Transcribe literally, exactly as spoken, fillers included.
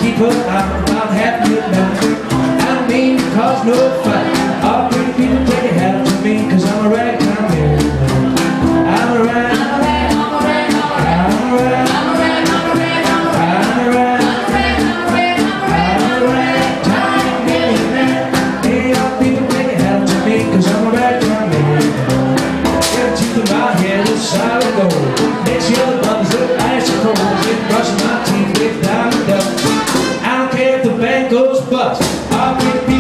keep up, I'm about half midnight. I don't mean to cause no fight. All pretty people take a hat to me, cause I'm a ragtime man. I'm a rag, I'm a rag, I'm a rag, I'm a rag, I'm a rag, I'm a rag, I'm a rag, I'm a rag, I'm a rag, I'm a ragtime man. Hey, all people take a hat to me, cause I'm a ragtime man. Every tooth in my head is solid gold. Makes the other brothers look icy cold. Been brushing my teeth with diamond dust. I don't care if the bank goes bust. I'll be